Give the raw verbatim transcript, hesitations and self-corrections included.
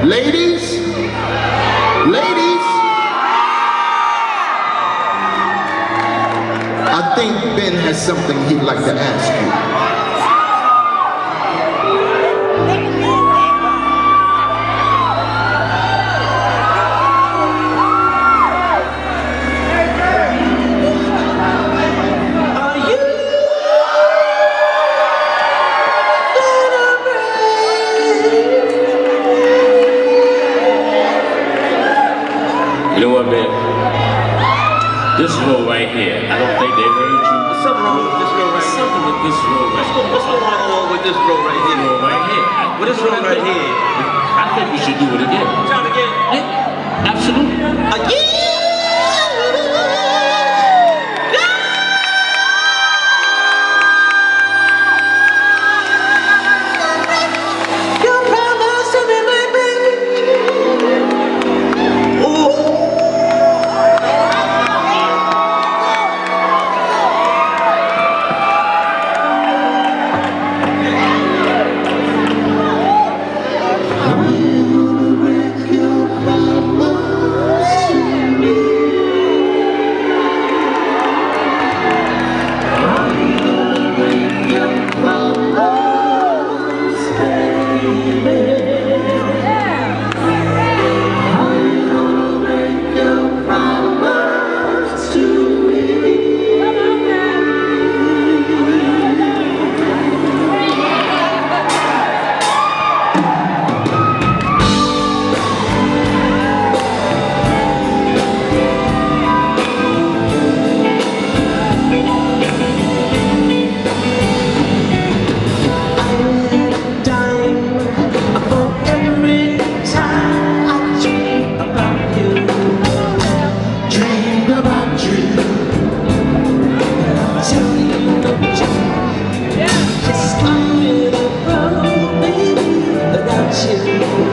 Ladies, ladies, I think Ben has something he'd like to ask you. You know what, man? This road right here, I don't think they heard you. What's something wrong with this road right here? Something with this road right here. What's going on with this road right here? This road right here. With this road right here? I think we should do it again. Try it again? Yeah, absolutely. Again? Just I'm in a road, baby, without you.